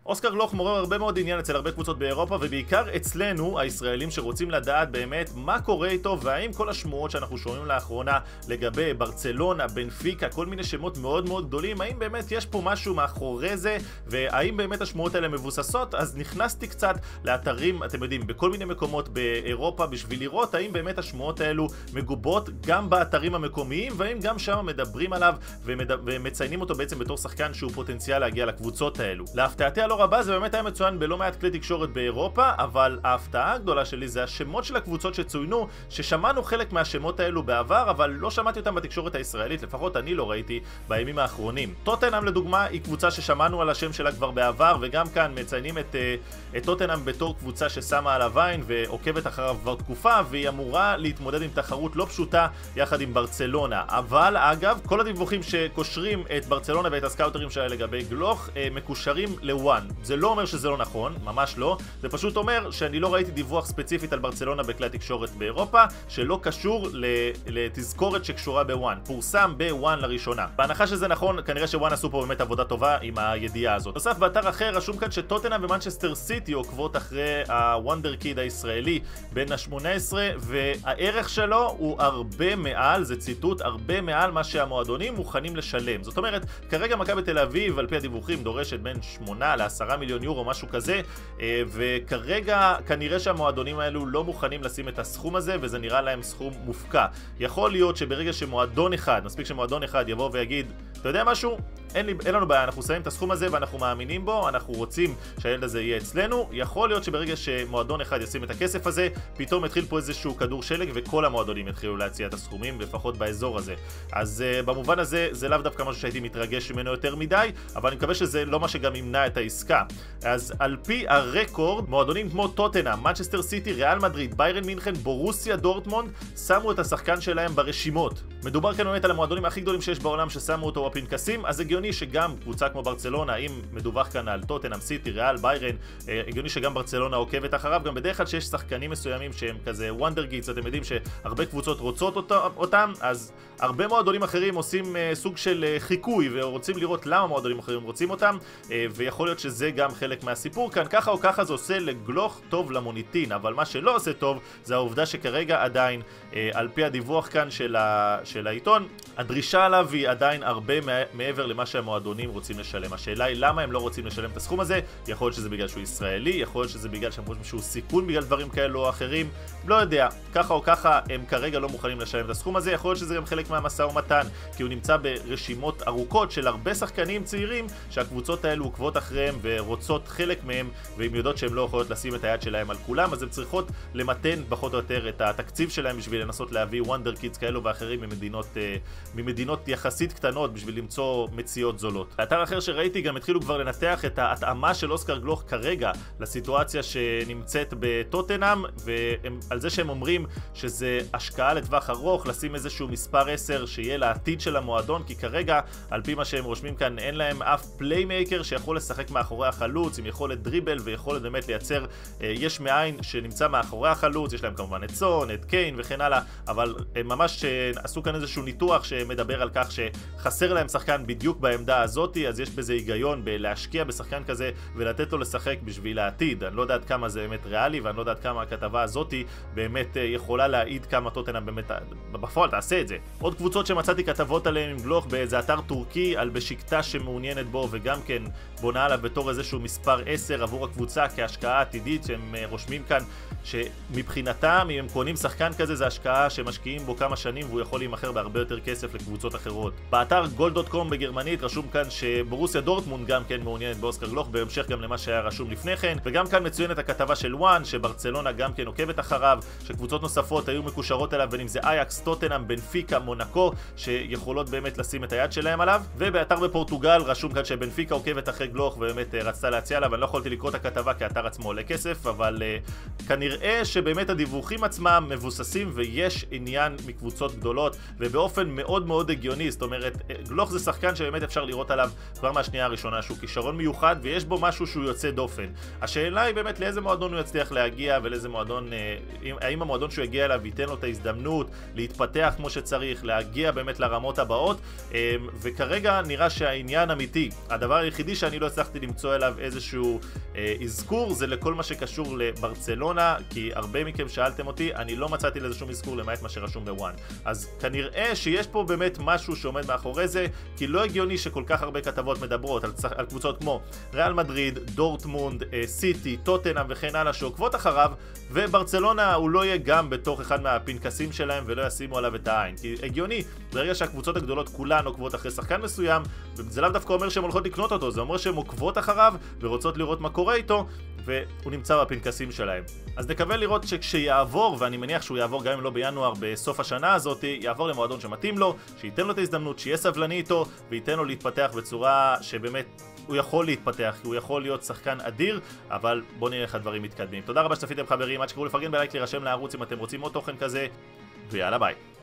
אוסקר גלוך מעורר הרבה מאוד עניין אצל הרבה קבוצות באירופה, ובעיקר אצלנו, הישראלים שרוצים לדעת באמת מה קורה איתו, והאם כל השמועות שאנחנו שומעים לאחרונה לגבי ברצלונה, בנפיקה, כל מיני שמות מאוד מאוד גדולים, האם באמת יש פה משהו מאחורי זה, והאם באמת השמועות האלה מבוססות. אז נכנסתי קצת לאתרים, אתם יודעים, בכל מיני מקומות באירופה, בשביל לראות האם באמת השמועות האלו מגובות גם באתרים המקומיים, והאם גם שם מדברים עליו ומציינים אותו בעצם בתור שחקן שהוא פוטנציאל להגיע לקבוצות האלו. להפתעתי הלא רבה, זה באמת היה מצוין בלא מעט כלי תקשורת באירופה, אבל ההפתעה הגדולה שלי זה השמות של הקבוצות שצוינו, ששמענו חלק מהשמות האלו בעבר, אבל לא שמעתי אותם בתקשורת הישראלית, לפחות אני לא ראיתי בימים האחרונים. טוטנהאם לדוגמה היא קבוצה ששמענו על השם שלה כבר בעבר, וגם כאן מציינים את טוטנהאם בתור קבוצה ששמה עליו עין ועוקבת אחריו כבר תקופה, והיא אמורה להתמודד עם תחרות לא פשוטה יחד עם ברצלונה. אבל אגב, כל הדיווחים שקושרים את ברצלונה ואת הסקאוטרים שלה לגבי גלוך מקושרים לוואן. זה לא אומר שזה לא נכון, ממש לא. זה פשוט אומר שאני לא ראיתי דיווח ספציפית על ברצלונה בכלי התקשורת באירופה שלא קשור לתזכורת שקשורה בוואן. פורסם בוואן לראשונה. בהנחה שזה נכון, כנראה שוואן עשו פה באמת עבודה טובה עם הידיעה הזאת. נוסף, באתר אחר רשום כאן שטוטנהאם ומנצ'סטר סיטי עוקבות אחרי הוונדר קיד הישראלי בין ה-18, והערך שלו הוא הרבה מעל, זה ציטוט, הרבה מעל מה שהמועדונים מוכנים לשלם. זאת אומרת, כרגע מכבי תל אביב על פי הדיווחים דורשת בין 8 ל-10 מיליון יורו, משהו כזה, וכרגע כנראה שהמועדונים האלו לא מוכנים לשים את הסכום הזה, וזה נראה להם סכום מופקע. יכול להיות שברגע שמועדון אחד, מספיק שמועדון אחד יבוא ויגיד, אתה יודע משהו? אין לנו בעיה, אנחנו שמים את הסכום הזה ואנחנו מאמינים בו, אנחנו רוצים שהילד הזה יהיה אצלנו. יכול להיות שברגע שמועדון אחד ישים את הכסף הזה, פתאום יתחיל פה איזשהו כדור שלג וכל המועדונים יתחילו להציע את הסכומים, לפחות באזור הזה. אז במובן הזה זה לאו דווקא משהו שהייתי מתרגש ממנו יותר מדי, אבל אני מקווה שזה לא מה שגם ימנע את העסקה. אז על פי הרקורד, מועדונים כמו טוטנהאם, מנצ'סטר סיטי, ריאל מדריד, ביירן מינכן, בורוסיה דורטמונד שמו את השחקן שלהם ברשימות. מדובר כאן באמת על המועדונים הכי גדולים שיש בעולם ששמו אותו בפנקסים, אז הגיוני שגם קבוצה כמו ברצלונה, אם מדווח כאן על טוטנהאם, סיטי, ריאל, ביירן, הגיוני שגם ברצלונה עוקבת אחריו. גם בדרך כלל שיש שחקנים מסוימים שהם כזה וונדר גיטס, אתם יודעים שהרבה קבוצות רוצות אותם, אז הרבה מועדונים אחרים עושים סוג של חיקוי ורוצים לראות למה מועדונים אחרים רוצים אותם, ויכול להיות שזה גם חלק מהסיפור כאן. ככה או ככה זה עושה לגלוך טוב למוניטין, אבל מה שלא עושה טוב זה העובדה שכרגע עדיין, על פי הדיווח כאן של העיתון, הדרישה עליו היא עדיין הרבה מעבר למה שהמועדונים רוצים לשלם. השאלה היא למה הם לא רוצים לשלם את הסכום הזה. יכול להיות שזה בגלל שהוא ישראלי, יכול להיות שזה בגלל שהם חושבים שהוא סיכון בגלל דברים כאלו או אחרים, לא יודע. ככה או ככה הם כרגע לא מוכנים לשלם את הסכום הזה. יכול להיות שזה גם חלק מהמשא ומתן, כי הוא נמצא ברשימות ארוכות של הרבה שחקנים צעירים שהקבוצות האלו עוקבות אחריהם ורוצות חלק מהם, והם יודעות שהם לא יכולות לשים את היד שלהם על כולם, אז הם צריכות למתן פחות או יותר את התקציב שלהם בשביל לנסות להביא וונדר קידס כאלו ואחרים ממדינות יחסית קטנות בשביל למצוא מציאות זולות. באתר אחר שראיתי גם התחילו כבר לנתח את ההתאמה של אוסקר גלוך כרגע לסיטואציה שנמצאת בטוטנהאם, ועל זה שהם אומרים שזה השקעה לטווח ארוך, לשים איזשהו מספר 10 שיהיה לעתיד של המועדון, כי כרגע על פי מה שהם רושמים כאן אין להם אף פליימייקר שיכול לשחק מאחורי החלוץ עם יכולת דריבל ויכולת באמת לייצר יש מאין שנמצא מאחורי החלוץ. יש להם כמובן את סון, את קיין וכן הלאה, אבל הם ממש עשו כאן איזשהו ניתוח שמדבר על כך שחסר להם שחקן בדיוק בעמדה הזאת, אז יש בזה היגיון בלהשקיע בשחקן כזה ולתת לו לשחק בשביל העתיד. אני לא יודעת כמה זה באמת ריאלי, ואני לא יודעת כמה הכתבה הזאת באמת יכולה להעיד כמה טוטנהאם באמת בפועל תעשה את זה. עוד קבוצות שמצאתי כתבות עליהם עם גלוך באיזה אתר טורקי, על בשיקטש שמעוניינת בו וגם כן בונה עליו בתור איזשהו מספר 10 עבור הקבוצה כהשקעה עתידית, שהם רושמים כאן שמבחינתם אם הם קונים שחקן כזה זה השקעה שמשקיעים בו כמה שנים והוא יכול להימכר בהרבה יותר כסף לקבוצות אחרות. באתר goal.com בגרמנית רשום כאן שבורוסיה דורטמונד גם כן מעוניינת באוסקר גלוך, בהמשך גם למה שהיה רשום לפני כן, וגם כאן מצוינת הכתבה של וואן שברצלונה גם כן עוקבת אחריו, שקבוצות נוספות היו מקושרות אליו, בין אם זה אייקס, טוטנהאם, בנפיקה, מונקו, שיכולות באמת לשים את היד שלהם עליו. ובאתר בפורטוגל רשום כאן שבנפיקה עוקבת אחרי גלוך ובאמת רצתה להציע עליו. אני לא יכולתי לקרוא את הכתבה כי האתר עצמו עולה כסף, אבל כנראה שבאמת הדיווחים עצמם מבוססים ויש עניין מקבוצות גדולות ובאופן מאוד מאוד הגיוני. זאת אומרת, גלוך זה שחקן שבאמת אפשר לראות עליו כבר מהשנייה הראשונה שהוא כישרון מיוחד ויש בו משהו שהוא יוצא דופן. השאלה היא באמת לאיזה מועדון הוא יצליח להגיע ולאיזה מועדון, האם המועדון שהוא יגיע אליו ייתן לו את ההזדמנות להתפתח כמו שצריך, להגיע באמת לרמות הבאות, וכרגע נראה שהעניין אמיתי. הדבר היחידי שאני לא הצלחתי למצוא אליו איזשהו אזכור, זה לכל מה שקשור לברצלונה, כי הרבה מכם שאלתם אותי, אני לא מצאתי לזה שום אזכור למעט מה שרשום בוואן. אז כנראה שיש פה באמת משהו שעומד מאחורי זה, כי לא הגיוני שכל כך הרבה כתבות מדברות על קבוצות כמו ריאל מדריד, דורטמונד, סיטי, טוטנהאם וכן הלאה שעוקבות אחריו, וברצלונה הוא לא יהיה גם בתוך אחד מהפנקסים שלהם ולא ישימו עליו את העין. כי הגיוני, ברגע שהקבוצות הגדולות כולן עוקבות אחרי שחקן מסוים, וזה לאו דווקא אומר שהן הולכות לקנות אותו, זה אומר שהן עוקבות אחריו ורוצות לראות מה קורה איתו, והוא נמצא בפנקסים שלהם. אז נקווה לראות שכשיעבור, ואני מניח שהוא יעבור גם אם לא בינואר בסוף השנה הזאת, יעבור למועדון שמתאים לו, שייתן לו את ההזדמנות, שיהיה סבלני איתו, וייתן לו להתפתח בצורה שבאמת הוא יכול להתפתח, כי הוא יכול להיות שחקן אדיר, אבל בוא נראה איך הדברים מתקדמים. תודה רבה שצפיתם חברים, עד שקראו לפרגן בלייק, להירשם לערוץ אם אתם רוצים עוד תוכן כזה, ויאללה ביי.